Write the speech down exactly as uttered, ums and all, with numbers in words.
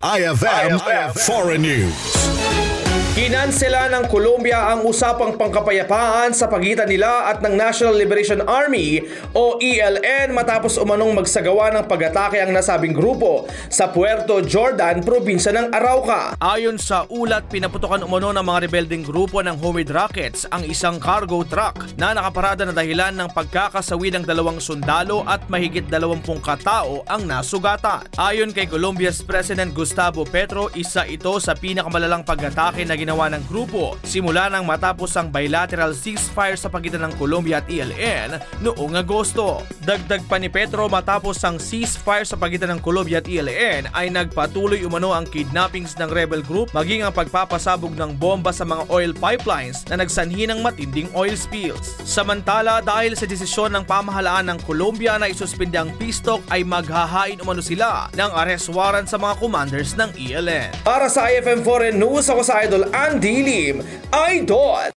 I F M Foreign News. Kinansela ng Colombia ang usapang pangkapayapaan sa pagitan nila at ng National Liberation Army o E L N matapos umanong magsagawa ng pag-atake ang nasabing grupo sa Puerto Jordan, probinsya ng Arauca. Ayon sa ulat, pinaputukan umano ng mga rebelding grupo ng homemade rockets ang isang cargo truck na nakaparada na dahilan ng pagkakasawi ng dalawang sundalo at mahigit dalawampung katao ang nasugatan. Ayon kay Colombia's President Gustavo Petro, isa ito sa pinakamalalang pag-atake na ginawa ng grupo simula nang matapos ang bilateral ceasefire sa pagitan ng Colombia at E L N noong Agosto. Dagdag pa ni Petro, matapos ang ceasefire sa pagitan ng Colombia at E L N ay nagpatuloy umano ang kidnappings ng rebel group maging ang pagpapasabog ng bomba sa mga oil pipelines na nagsanhi ng matinding oil spills. Samantala, dahil sa desisyon ng pamahalaan ng Colombia na isuspende ang peace talk ay maghahain umano sila ng arrest warrant sa mga commanders ng E L N. Para sa I F M Foreign News, ako sa Idol Andy Lim. Idol!